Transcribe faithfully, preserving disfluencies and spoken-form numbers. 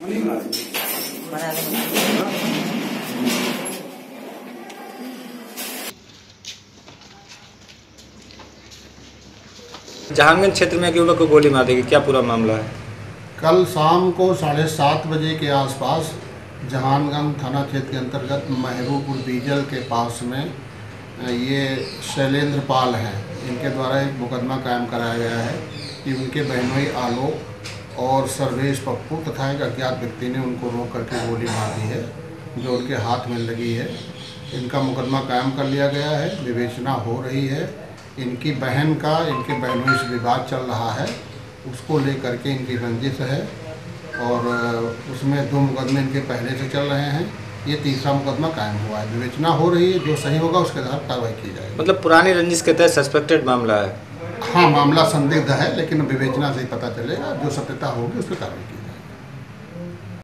जहांगीर क्षेत्र में एक युवक को गोली मार दी, क्या पूरा मामला है? कल शाम को साढ़े सात बजे के आसपास जहानगंज थाना क्षेत्र के अंतर्गत महबूबपुर डीजल के पास में ये शैलेंद्र पाल हैं, इनके द्वारा एक मुकदमा कायम कराया गया है कि उनके बहनोई आलोक और सर्वेश पप्पू तथा एक अज्ञात व्यक्ति ने उनको रोक करके गोली मार दी है, जो उनके हाथ में लगी है। इनका मुकदमा कायम कर लिया गया है, विवेचना हो रही है। इनकी बहन का इनके बहनोई से विवाद चल रहा है, उसको लेकर के इनकी रंजिश है और उसमें दो मुकदमे इनके पहले से चल रहे हैं। ये तीसरा मुकदमा कायम हुआ है, विवेचना हो रही है, जो सही होगा उसके आधार कार्रवाई की जाएगी। मतलब पुरानी रंजिश के तहत सस्पेक्टेड मामला है? हाँ, मामला संदिग्ध है, लेकिन विवेचना से ही पता चलेगा, जो सत्यता होगी उस पर कार्रवाई की जाएगी।